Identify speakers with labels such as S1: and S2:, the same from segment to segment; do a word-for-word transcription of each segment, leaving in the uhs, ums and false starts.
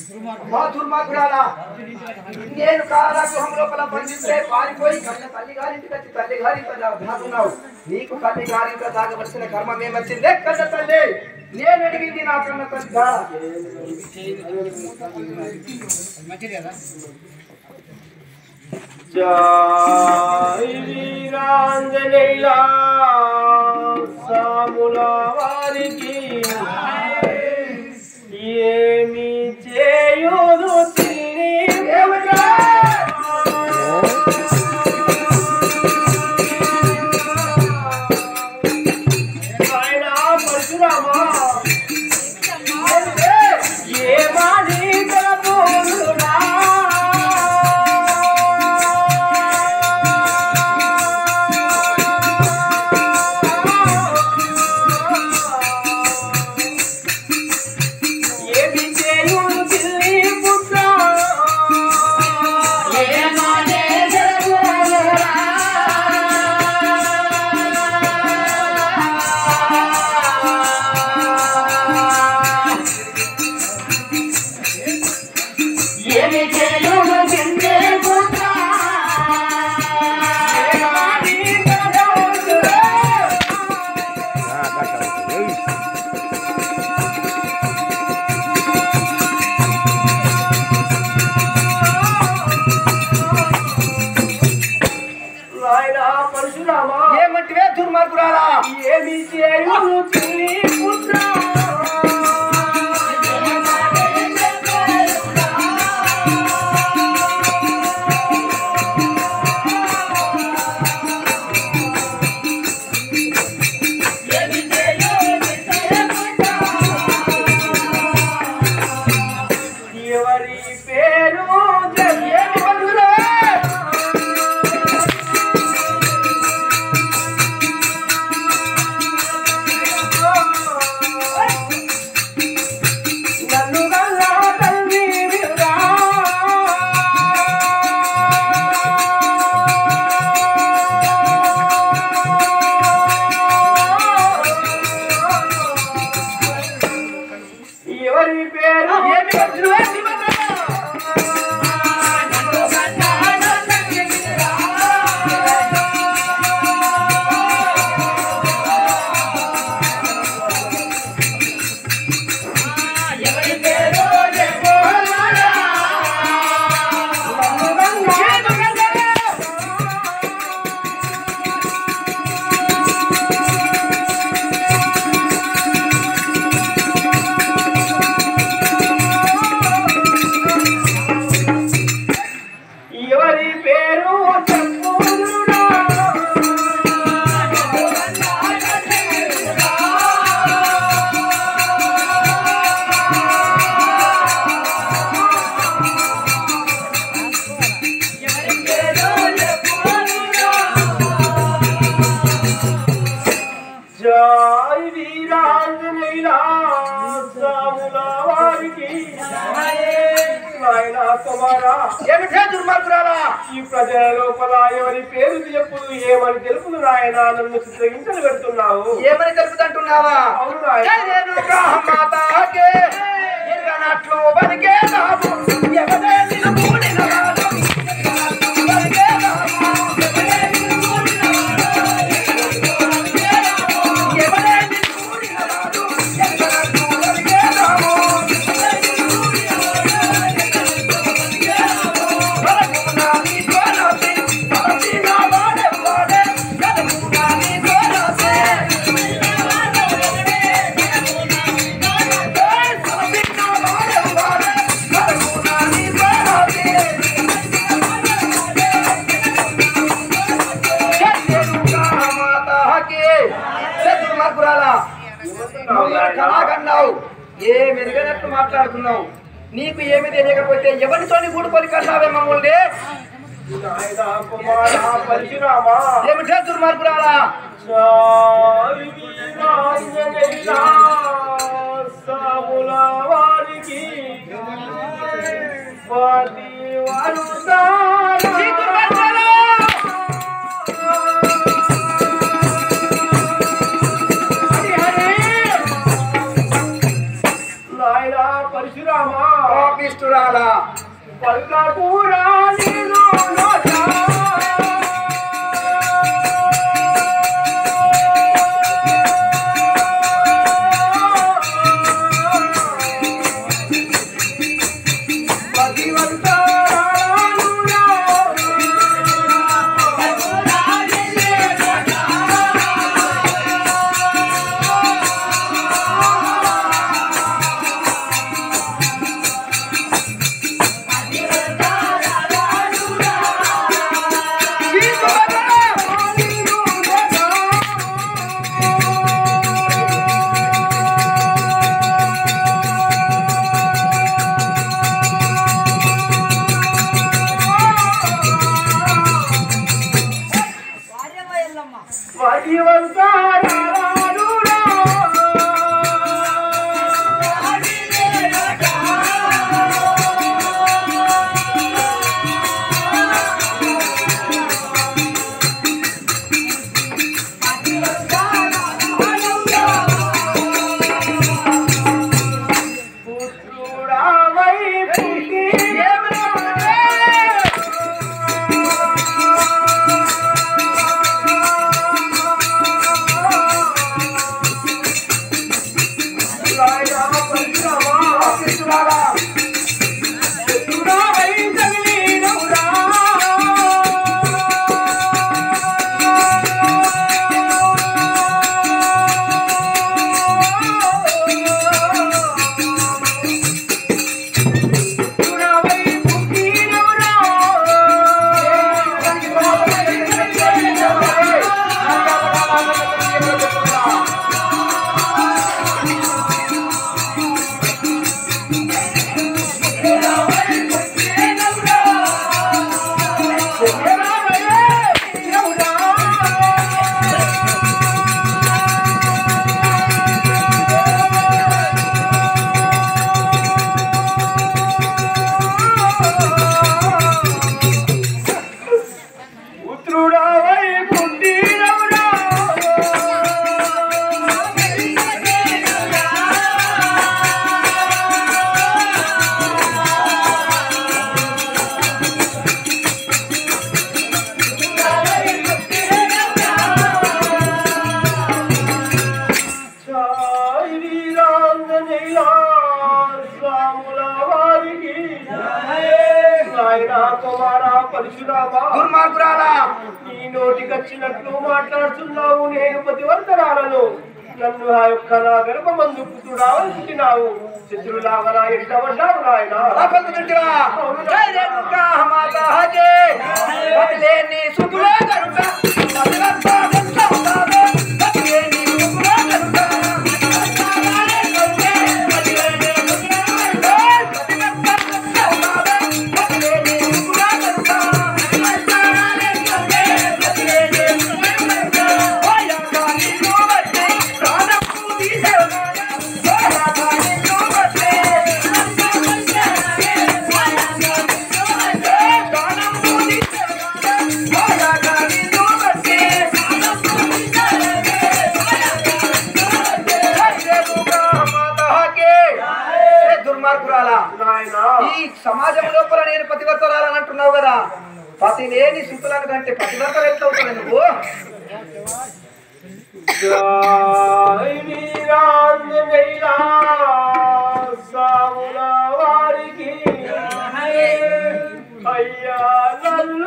S1: మా దుర్మార్గురాలా నేను కారాగృహం లోపల బంధిస్తే పారిపోయి కన్న తల్లి గారింటికి వచ్చి తల్లి గారింట దాగున్నావు. నీకు తల్లి గారింట దాగవలసిన కర్మం ఏమొచ్చిందే కన్న తల్లి? నేను అడిగింది నా కన్న తల్లి.
S2: జై వీరాంజనేయ సాముల వారికి ఏమి చేయుదు ఆయన పరశురామా ఏమాది కలపోలునా
S1: ఏమంటివే దుర్మార్గురాలా?
S2: ఏమి చేయును చిన్ని పుత్ర ఎవరి పేరు ఎవరి పేరు ఎవరి పేరు చెప్పుదురా జై వీరాంజనేయ సాముల వారికి నాయనా కుమారా
S1: ఏమిటే దుర్మార్గురాలా?
S2: ఈ ప్రజల లోపల ఎవరి పేరు చెప్పుదు ఏమని తెలుపుదు నాయన నన్ను చిత్రహింసలు పెడుతున్నావు.
S1: ఏమని తెలుపుతుంటున్నావా?
S2: అవును నాయన.
S1: మాతాకే ఎరగనట్లు బతికే బాబు ఎవరే నిలుపుడిన వాడు బతికే బాబు ఎవరే నిలుపుడిన వాడు ఎవరే నిలుపుడిన వాడు ఎరగనట్లు బతికే బాబు కళాకన్నావు ఏ మెరుగనట్లు మాట్లాడుతున్నావు. నీకు ఏమి తెలియకపోతే ఎవరితోని గూడుకొని కన్నావే మమ్మల్ని?
S2: నాయనా కుమారా పరశురామా
S1: ఏమిటే దుర్మార్గురాలా?
S2: జై వీరాంజనేయ సాముల వారికి పతి వరుసారా నాయనా పరశురామా
S1: పాపిష్టురాలా
S2: పల్కూరా నీరు
S1: దుర్మార్గురాలా
S2: నీ నోటికొచ్చినట్లు మాట్లాడుతున్నావు. నేను పతివర్తనాలను నన్ను ఆ యొక్క నా గర్భమందు పుత్రుడావని పుట్టినావు. శత్రులాగా నా ఎంట పడ్డావు నాయన.
S1: ఈ సమాజం లోపల నేను పతివర్తరాలని అంటున్నావు కదా, పతి లేని సుతులను కంటే పతివర్తలు ఎట్లా అవుతావు నువ్వు?
S2: వారికి అయ్యా నన్ను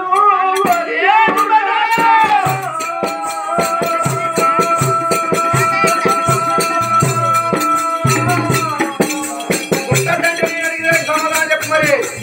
S1: సమాధానం చెప్పు మరి.